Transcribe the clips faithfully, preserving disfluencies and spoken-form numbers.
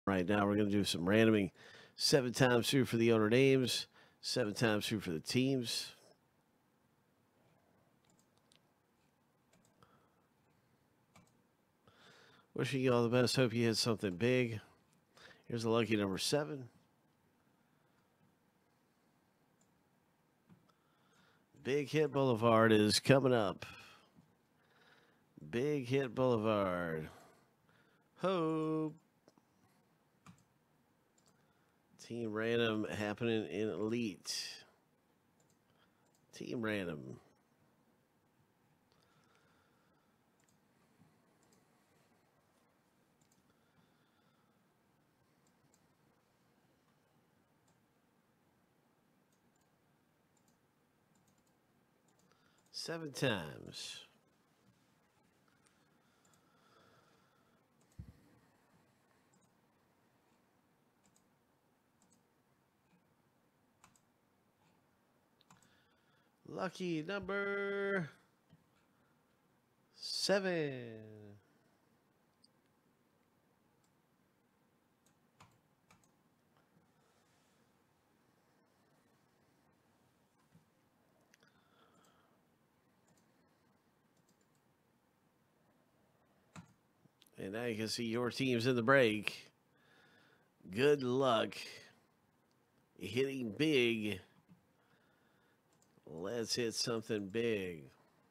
Right now, we're going to do some randoming. Seven times through for the owner names, seven times through for the teams. Wishing you all the best. Hope you hit something big. Here's the lucky number seven. Big Hit Boulevard is coming up. Big Hit Boulevard. Hope. Team Random happening in Elite. Team Random. Seven times. Lucky number seven. And now you can see your teams in the break. Good luck hitting big. Let's hit something big.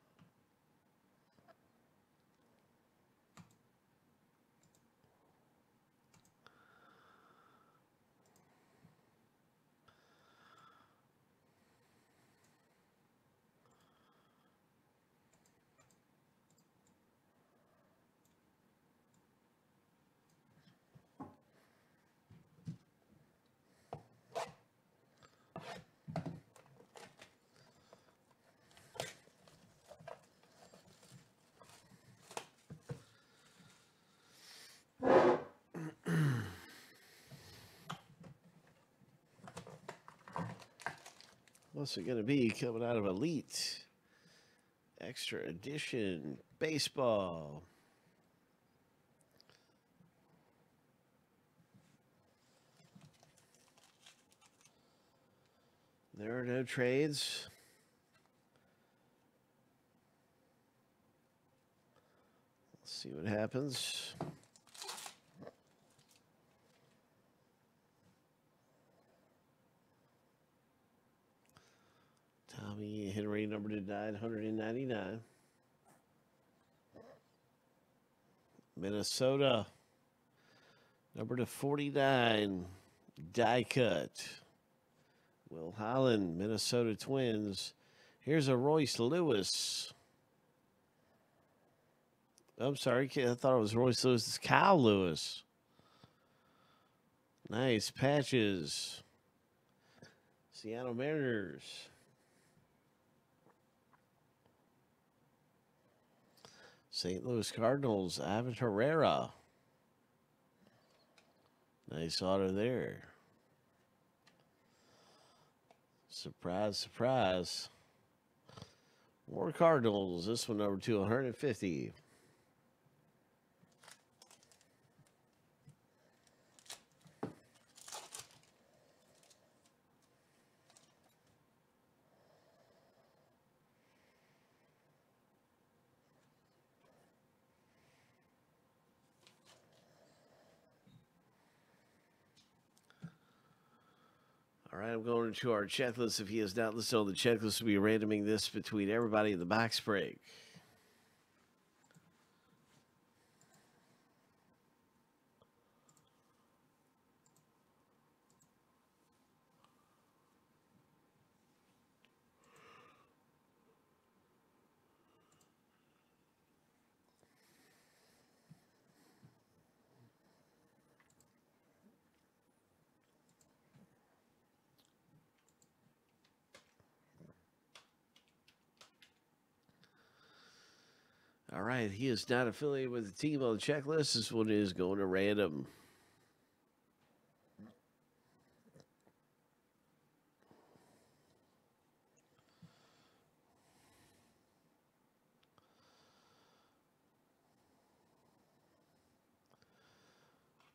What's it going to be coming out of Elite? Extra Edition Baseball. There are no trades. Let's see what happens. Tommy Henry, number to nine ninety-nine. Minnesota, number to forty-nine, die cut. Will Holland, Minnesota Twins. Here's a Royce Lewis. I'm sorry, I thought it was Royce Lewis. It's Kyle Lewis. Nice patches. Seattle Mariners. Saint Louis Cardinals, Ivan Herrera. Nice auto there. Surprise, surprise. More Cardinals. This one number two fifty. All right, I'm going into our checklist. If he is not listed on the checklist, we'll be randoming this between everybody in the box break. All right, he is not affiliated with the team on the checklist. This one is going to random.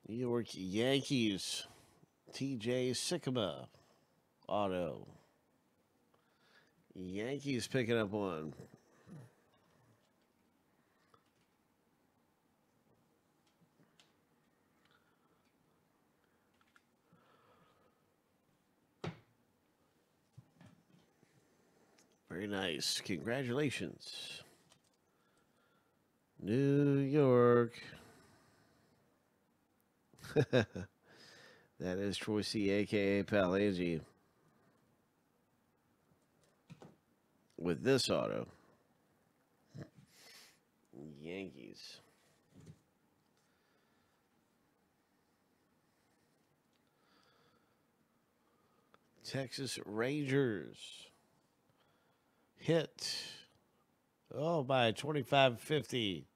New York Yankees. T J Sycamore. Auto. Yankees picking up one. Very nice. Congratulations. New York. That is Troy C, a k a. Palangi. With this auto. Yankees. Texas Rangers. Hit. Oh, by twenty-five fifty.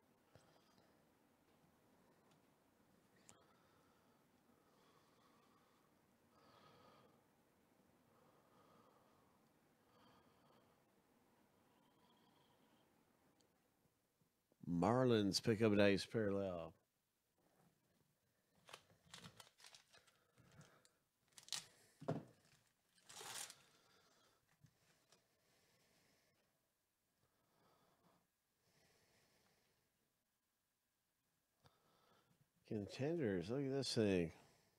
Marlins pick up a nice parallel. Contenders, look at this thing.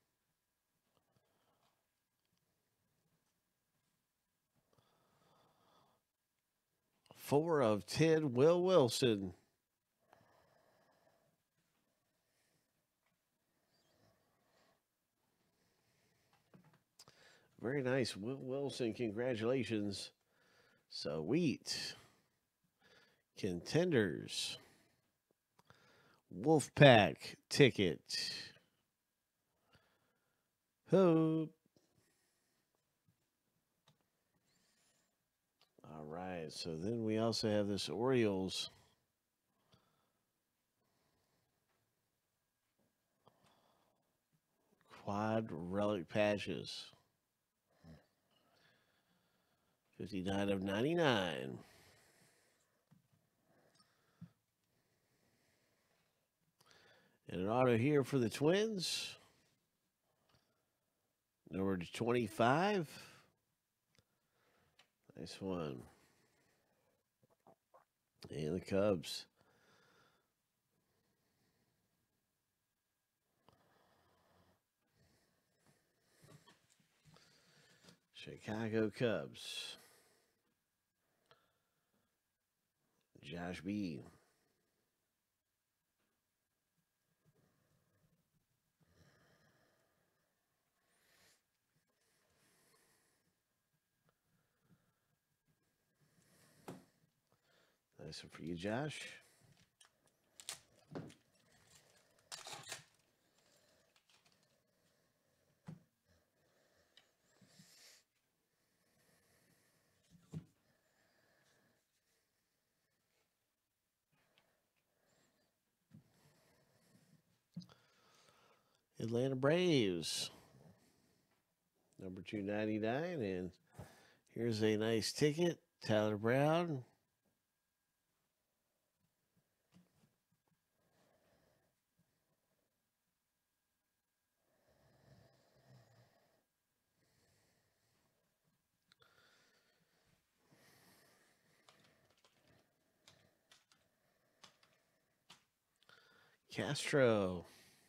Four of ten, Will Wilson. Very nice, Will Wilson. Congratulations. Sweet. Contenders. Wolfpack ticket. Hope. All right. So then we also have this Orioles. Quad relic patches. fifty-nine of ninety-nine. And an auto here for the Twins. Number twenty-five. Nice one. And the Cubs. Chicago Cubs. Josh B. Nice one for you, Josh. Atlanta Braves. Number two ninety-nine. And here's a nice ticket. Tyler Brown. Castro.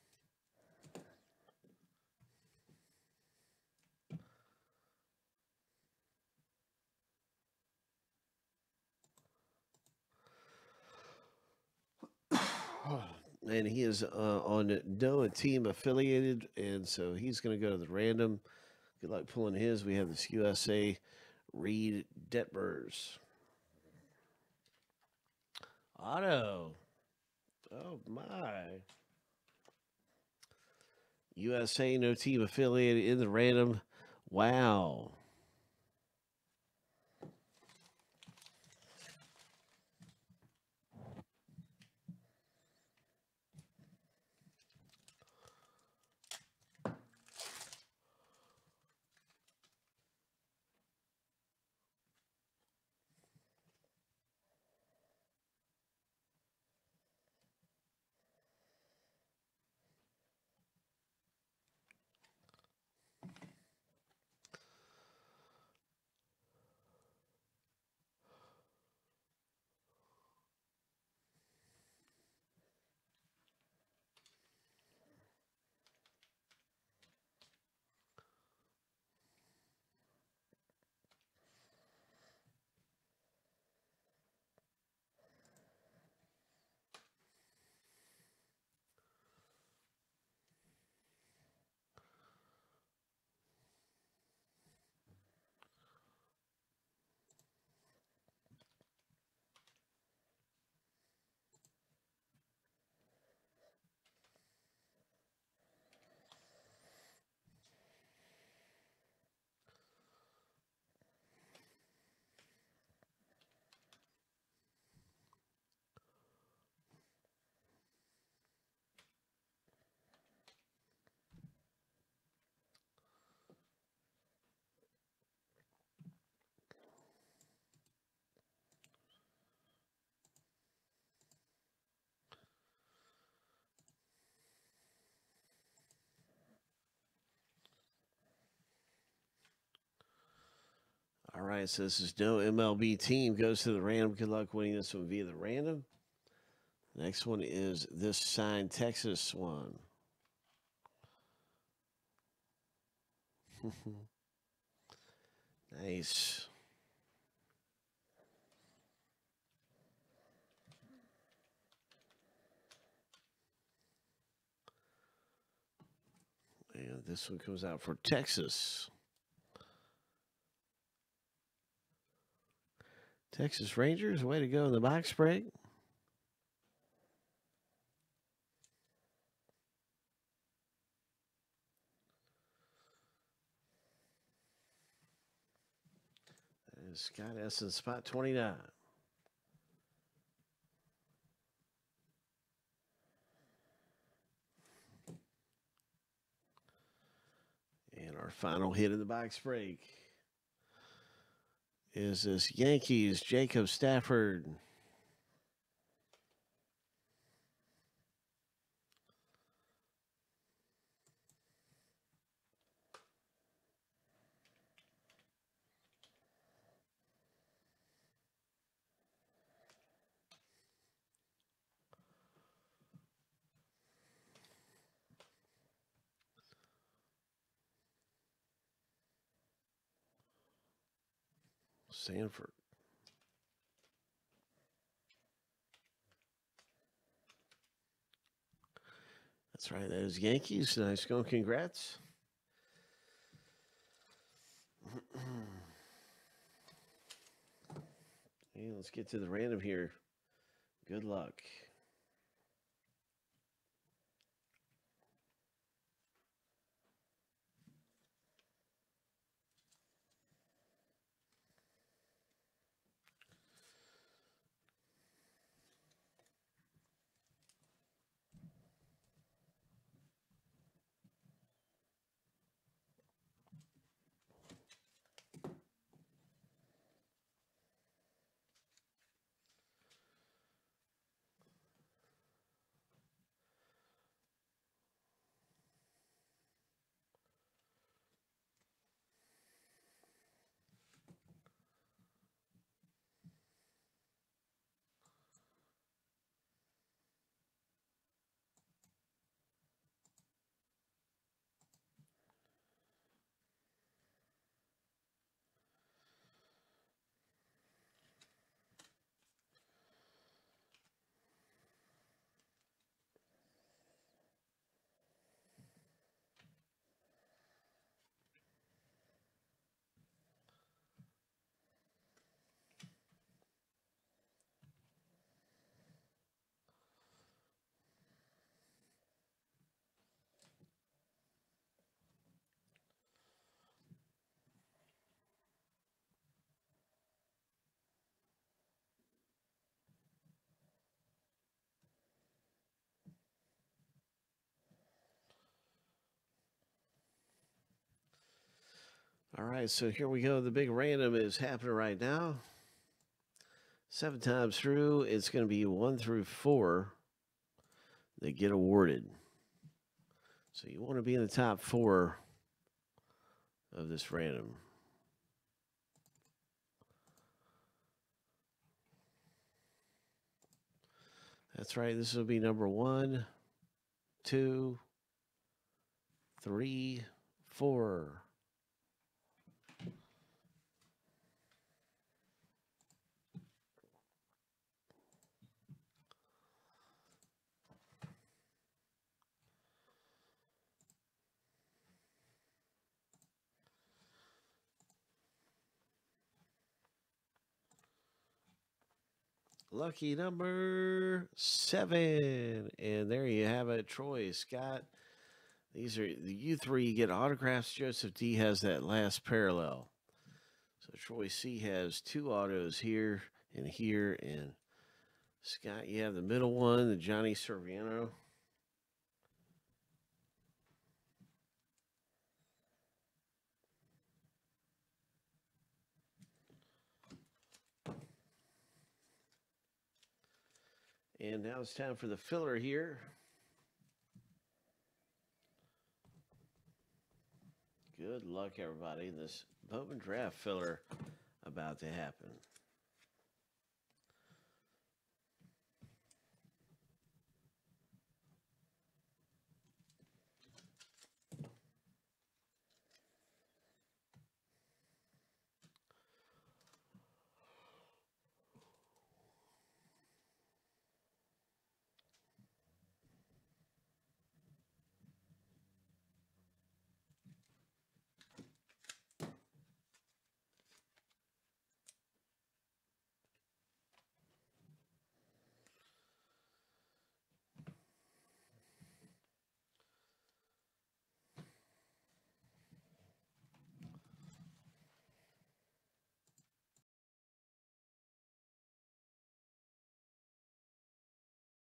And he is uh, on no team affiliated, and so he's going to go to the random. Good luck pulling his. We have this U S A Reed Detmers. Auto. Oh, my. U S A, no team affiliated in the random. Wow. right, so this is no M L B team goes to the random. Good luck winning this one via the random. Next one is this signed Texas one. Nice. And this one comes out for Texas. Texas Rangers, way to go in the box break. That is Scott Essen, spot twenty-nine. And our final hit in the box break is this Yankees, Jacob Stafford. Sanford. That's right. That is Yankees. Nice going. Congrats. And let's get to the random here. Good luck. All right, so here we go. The big random is happening right now. Seven times through, it's going to be one through four that get awarded. So you want to be in the top four of this random. That's right. This will be number one, two, three, four. Lucky number seven. And there you have it, Troy, Scott. These are the you three get autographs. Joseph D has that last parallel. So Troy C has two autos here and here. And Scott, you have the middle one, the Johnny Serviano. And now it's time for the filler here. Good luck, everybody. This Bowman Draft filler. about to happen.